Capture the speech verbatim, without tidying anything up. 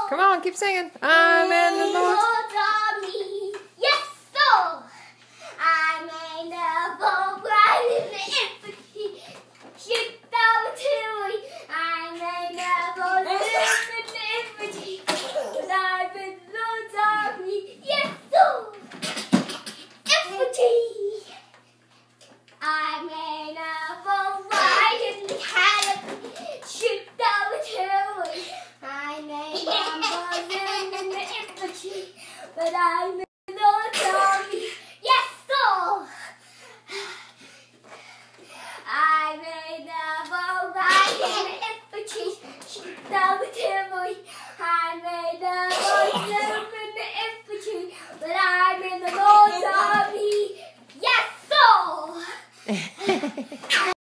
Come on, keep singing. I'm in the Lord's army. Yes, so I'm in the boat riding the infantry. Shoot down artillery. I'm in the boat riding the infantry. But I'm in the Lord's army. Yes, so infantry. I'm in a boat riding the canopy. Shoot down artillery. I'm in a boat in the infantry, but I'm in the army. Yes, so I'm in a boat riding the infantry. Shoot down artillery. I'm in a boat in the infantry, but I'm in the Lord's army. Yes, so.